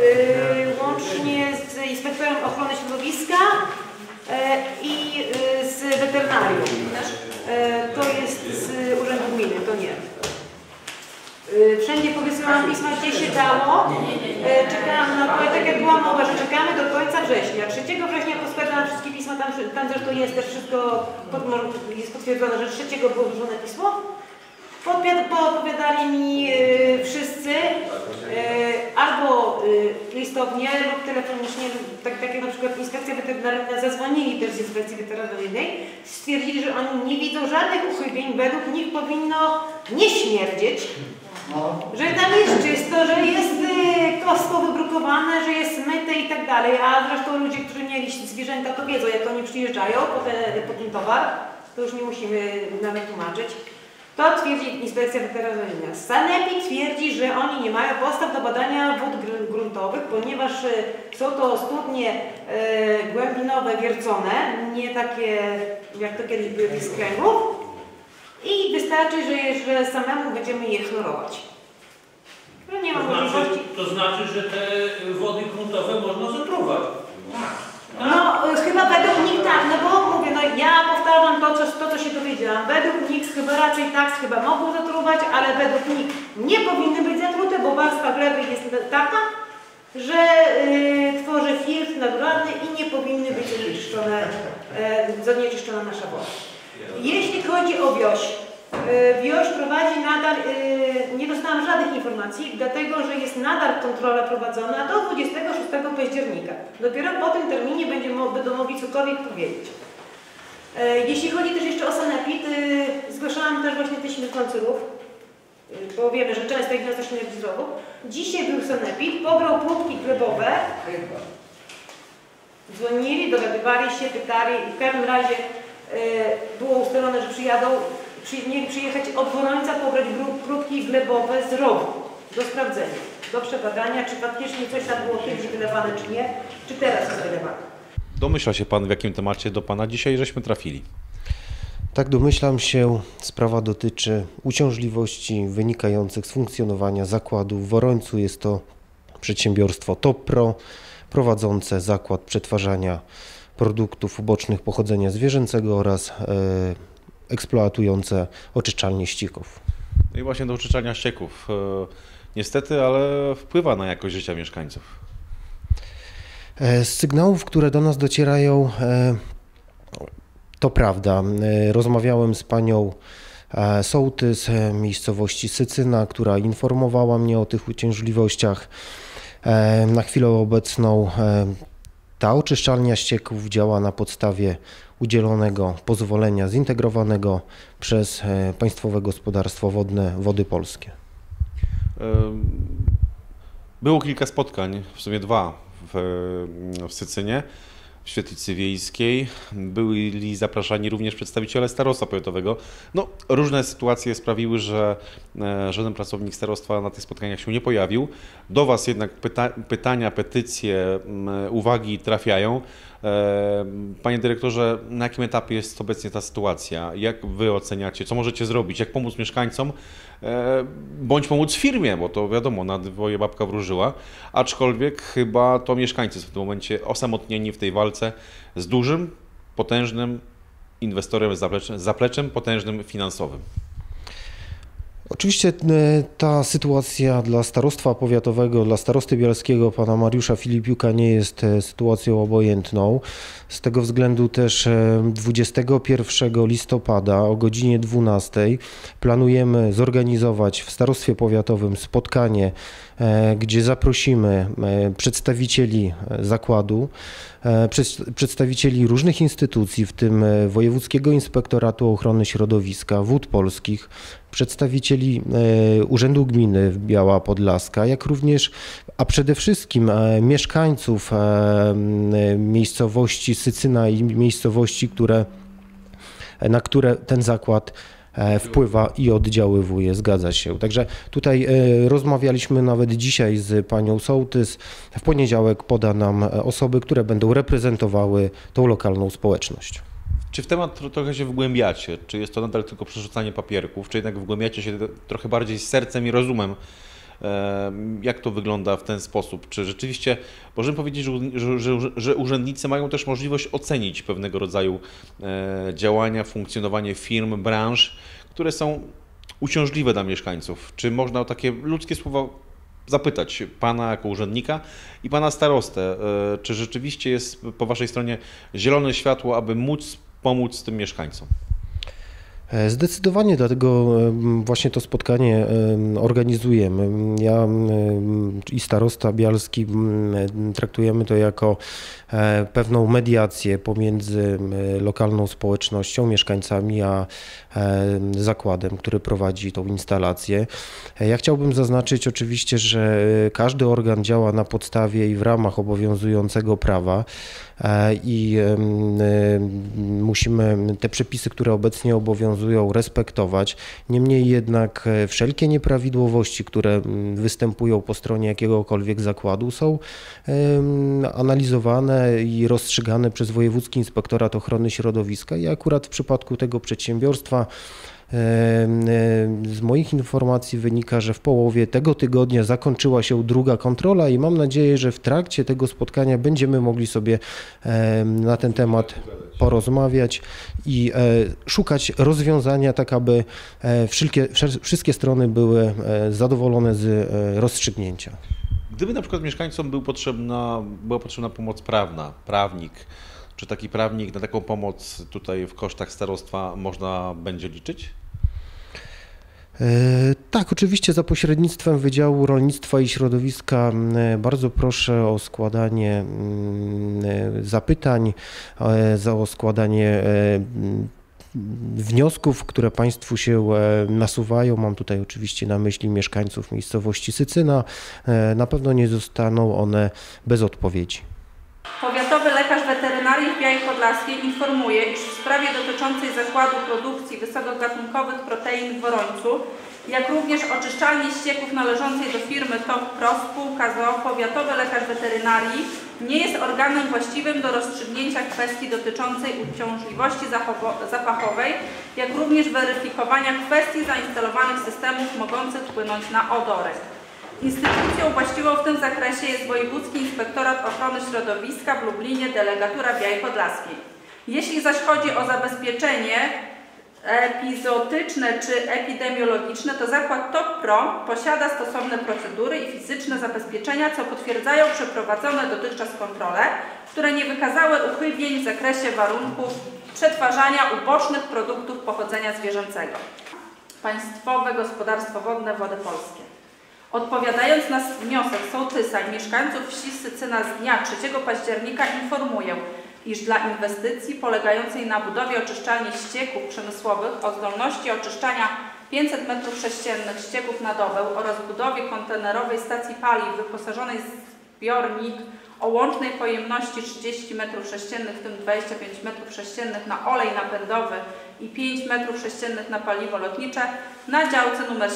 łącznie z inspektorem ochrony środowiska i z weterynarią. To jest z Urzędu Gminy, to nie. Wszędzie powysyłam pisma, gdzie się dało. Czekałam na to, tak jak była mowa, że czekamy do końca września. 3 września poskładałam wszystkie pisma, tam zresztą jest też wszystko, jest potwierdzone, że 3 było złożone pismo. Podpowiadali mi wszyscy albo listownie lub telefonicznie, tak jak na przykład Inspekcja Weterynaryjna, zadzwonili też z Inspekcji Weterynaryjnej, stwierdzili, że oni nie widzą żadnych uchybień, według nich powinno nie śmierdzieć, że tam jest czysto, że jest kostko wybrukowane, że jest myte i tak dalej, a zresztą ludzie, którzy mieli zwierzęta, to wiedzą, jak oni przyjeżdżają po ten towar, to już nie musimy nawet tłumaczyć. To twierdzi Inspekcja Weterynaryjna. Sanepid twierdzi, że oni nie mają podstaw do badania wód gruntowych, ponieważ są to studnie głębinowe, wiercone, nie takie jak to kiedyś były z kręgów. I wystarczy, że samemu będziemy je chlorować. No nie ma możliwości. To znaczy, że te wody gruntowe można zatruwać. No chyba według nich tak, no bo mówię, no ja powtarzam to, co się dowiedziałam. Według nich chyba raczej tak, chyba mogą zatruwać, ale według nich nie powinny być zatrute, bo warstwa gleby jest taka, że tworzy filtr naturalny i nie powinny być zanieczyszczona nasza woda. Jeśli chodzi o wioś, wioś prowadzi nadal, nie dostałam żadnych informacji, dlatego że jest nadal kontrola prowadzona do 26 października. Dopiero po tym terminie będą mogli cokolwiek powiedzieć. Jeśli chodzi też jeszcze o sanepid, zgłaszałam też właśnie te śmierdzących, bo wiemy, że często ich nas śmierdzi z rowów. Dzisiaj był sanepid, pobrał próbki glebowe, dzwonili, dowiadywali się, pytali i w każdym razie było ustalone, że mieli przyjechać od Worońca, pobrać próbki glebowe z rowu do sprawdzenia, do przebadania, czy faktycznie coś tam było kiedyś wylewane, czy nie, czy teraz jest wylewane. Domyśla się Pan, w jakim temacie do Pana dzisiaj żeśmy trafili? Tak, domyślam się. Sprawa dotyczy uciążliwości wynikających z funkcjonowania zakładu w Worońcu. Jest to przedsiębiorstwo TopPro prowadzące zakład przetwarzania produktów ubocznych pochodzenia zwierzęcego oraz eksploatujące oczyszczalnie ścieków. No i właśnie do oczyszczania ścieków. Niestety, ale wpływa na jakość życia mieszkańców. Z sygnałów, które do nas docierają, to prawda. Rozmawiałem z panią sołtys z miejscowości Sycyna, która informowała mnie o tych uciążliwościach. Na chwilę obecną ta oczyszczalnia ścieków działa na podstawie udzielonego pozwolenia zintegrowanego przez Państwowe Gospodarstwo Wodne Wody Polskie. Było kilka spotkań, w sumie 2 w Sycynie, w Świetlicy Wiejskiej. Byli zapraszani również przedstawiciele starostwa powiatowego. No, różne sytuacje sprawiły, że żaden pracownik starostwa na tych spotkaniach się nie pojawił. Do Was jednak pytania, petycje, uwagi trafiają. Panie dyrektorze, na jakim etapie jest obecnie ta sytuacja? Jak Wy oceniacie? Co możecie zrobić? Jak pomóc mieszkańcom? Bądź pomóc firmie, bo to wiadomo, na dwoje babka wróżyła. Aczkolwiek chyba to mieszkańcy są w tym momencie osamotnieni w tej walce z dużym, potężnym inwestorem, zapleczem potężnym finansowym. Oczywiście ta sytuacja dla starostwa powiatowego, dla starosty bielskiego, pana Mariusza Filipiuka, nie jest sytuacją obojętną. Z tego względu też 21 listopada o godzinie 12 planujemy zorganizować w starostwie powiatowym spotkanie, gdzie zaprosimy przedstawicieli zakładu, przedstawicieli różnych instytucji, w tym Wojewódzkiego Inspektoratu Ochrony Środowiska, Wód Polskich, przedstawicieli Urzędu Gminy Biała Podlaska, jak również, a przede wszystkim mieszkańców miejscowości Sycyna i miejscowości, na które ten zakład wpływa i oddziaływuje, zgadza się. Także tutaj rozmawialiśmy nawet dzisiaj z panią sołtys. W poniedziałek poda nam osoby, które będą reprezentowały tą lokalną społeczność. Czy w temat trochę się wgłębiacie? Czy jest to nadal tylko przerzucanie papierków? Czy jednak wgłębiacie się trochę bardziej z sercem i rozumem Jak to wygląda w ten sposób? Czy rzeczywiście możemy powiedzieć, że urzędnicy mają też możliwość ocenić pewnego rodzaju działania, funkcjonowanie firm, branż, które są uciążliwe dla mieszkańców? Czy można o takie ludzkie słowa zapytać Pana jako urzędnika i Pana starostę, czy rzeczywiście jest po Waszej stronie zielone światło, aby móc pomóc tym mieszkańcom? Zdecydowanie, dlatego właśnie to spotkanie organizujemy. Ja i starosta bialski traktujemy to jako pewną mediację pomiędzy lokalną społecznością, mieszkańcami, a zakładem, który prowadzi tą instalację. Ja chciałbym zaznaczyć oczywiście, że każdy organ działa na podstawie i w ramach obowiązującego prawa i musimy te przepisy, które obecnie obowiązują, respektować. Niemniej jednak wszelkie nieprawidłowości, które występują po stronie jakiegokolwiek zakładu, są analizowane i rozstrzygane przez Wojewódzki Inspektorat Ochrony Środowiska i akurat w przypadku tego przedsiębiorstwa z moich informacji wynika, że w połowie tego tygodnia zakończyła się druga kontrola i mam nadzieję, że w trakcie tego spotkania będziemy mogli sobie na ten temat porozmawiać i szukać rozwiązania, tak aby wszystkie strony były zadowolone z rozstrzygnięcia. Gdyby na przykład mieszkańcom była potrzebna pomoc prawna, prawnik, czy taki prawnik na taką pomoc tutaj w kosztach starostwa można będzie liczyć? Tak, oczywiście za pośrednictwem Wydziału Rolnictwa i Środowiska bardzo proszę o składanie zapytań, o składanie wniosków, które Państwu się nasuwają. Mam tutaj oczywiście na myśli mieszkańców miejscowości Sycyna. Na pewno nie zostaną one bez odpowiedzi. Powiatowy lekarz weterynarii w Białej Podlaskiej informuje, iż w sprawie dotyczącej zakładu produkcji wysokogatunkowych protein w Worońcu, jak również oczyszczalni ścieków należącej do firmy TOP PRO spółka z.o.o. Powiatowy lekarz weterynarii nie jest organem właściwym do rozstrzygnięcia kwestii dotyczącej uciążliwości zapachowej, jak również weryfikowania kwestii zainstalowanych systemów mogących wpłynąć na odory. Instytucją właściwą w tym zakresie jest Wojewódzki Inspektorat Ochrony Środowiska w Lublinie, delegatura Białej Podlaskiej. Jeśli zaś chodzi o zabezpieczenie epizotyczne czy epidemiologiczne, to zakład TOP PRO posiada stosowne procedury i fizyczne zabezpieczenia, co potwierdzają przeprowadzone dotychczas kontrole, które nie wykazały uchybień w zakresie warunków przetwarzania ubocznych produktów pochodzenia zwierzęcego. Państwowe Gospodarstwo Wodne Wody Polskie. Odpowiadając na wniosek sołtysa i mieszkańców wsi Sycyna z dnia 3 października informuję, iż dla inwestycji polegającej na budowie oczyszczalni ścieków przemysłowych o zdolności oczyszczania 500 m3 ścieków na dobę oraz budowie kontenerowej stacji paliw wyposażonej w zbiornik o łącznej pojemności 30 m3, w tym 25 m3 na olej napędowy i 5 m3 na paliwo lotnicze na działce nr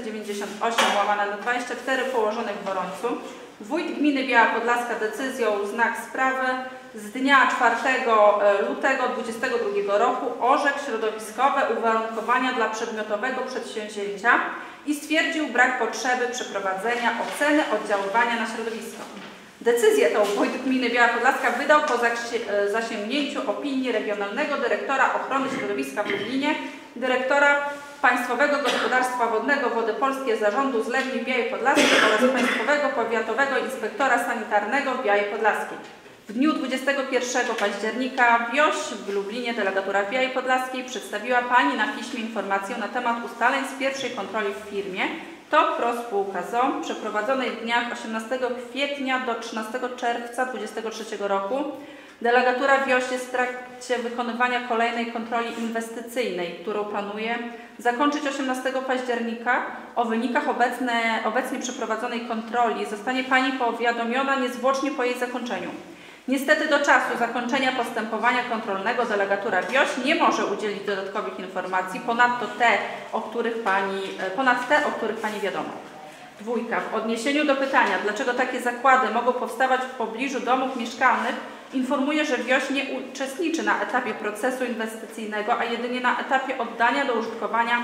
798/24 położonej w Worońcu. Wójt gminy Biała Podlaska decyzją znak sprawy z dnia 4 lutego 2022 roku orzekł środowiskowe uwarunkowania dla przedmiotowego przedsięwzięcia i stwierdził brak potrzeby przeprowadzenia oceny oddziaływania na środowisko. Decyzję tą wójt gminy Biała Podlaska wydał po zasięgnięciu opinii Regionalnego Dyrektora Ochrony Środowiska w Lublinie, dyrektora Państwowego Gospodarstwa Wodnego Wody Polskie Zarządu Zlewni w Białej Podlaskiej oraz Państwowego Powiatowego Inspektora Sanitarnego w Białej Podlaskiej. W dniu 21 października WIOŚ w Lublinie, delegatura w Białej Podlaskiej, przedstawiła Pani na piśmie informację na temat ustaleń z pierwszej kontroli w firmie TOP PRO spółka z.o.o. przeprowadzonej w dniach 18 kwietnia do 13 czerwca 2023 roku. Delegatura WIOŚ jest w trakcie wykonywania kolejnej kontroli inwestycyjnej, którą planuje zakończyć 18 października. O wynikach obecnie przeprowadzonej kontroli zostanie Pani powiadomiona niezwłocznie po jej zakończeniu. Niestety do czasu zakończenia postępowania kontrolnego delegatura WIOŚ nie może udzielić dodatkowych informacji ponad te, o których Pani wiadomo. Dwójka. W odniesieniu do pytania, dlaczego takie zakłady mogą powstawać w pobliżu domów mieszkalnych, informuje, że WIOŚ nie uczestniczy na etapie procesu inwestycyjnego, a jedynie na etapie oddania do użytkowania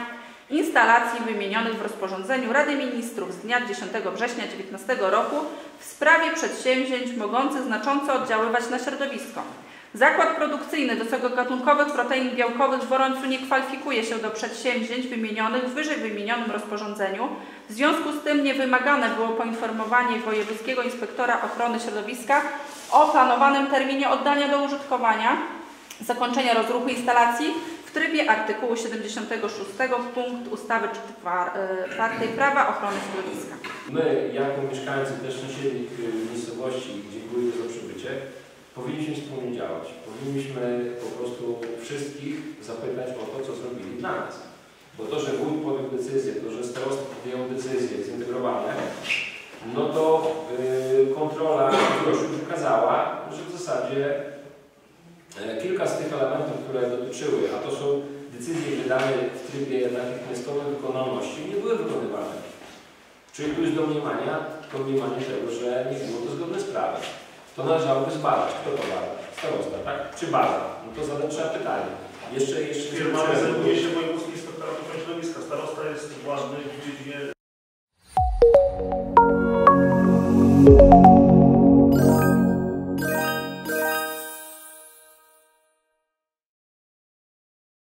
instalacji wymienionych w rozporządzeniu Rady Ministrów z dnia 10 września 2019 roku w sprawie przedsięwzięć mogących znacząco oddziaływać na środowisko. Zakład produkcyjny wysokogatunkowych protein białkowych w Worońcu nie kwalifikuje się do przedsięwzięć wymienionych w wyżej wymienionym rozporządzeniu. W związku z tym niewymagane było poinformowanie wojewódzkiego inspektora ochrony środowiska o planowanym terminie oddania do użytkowania zakończenia rozruchu instalacji w trybie artykułu 76 punkt ustawy 4 Prawa ochrony środowiska. My, jako mieszkańcy też sąsiednich miejscowości, gdzie były to przybycie, powinniśmy wspólnie działać. Powinniśmy po prostu wszystkich zapytać o to, co zrobili dla nas. Bo to, że wójt podjął decyzję, to, że starosty podjęło decyzje zintegrowane, no to kontrola już wykazała, że w zasadzie kilka z tych elementów, które dotyczyły, a to są decyzje wydane w trybie natychmiastowej wykonalności, nie były wykonywane. Czyli tu jest domniemanie tego, że nie było to zgodne z prawem. To należałoby zbadać. Kto to bada? Starosta, tak? Czy bada? No to zadać trzeba pytanie. Jeszcze Firma zajmuje się Wojewódzkim Inspektoratem Ochrony Środowiska. Starosta jest władny w dziedzinie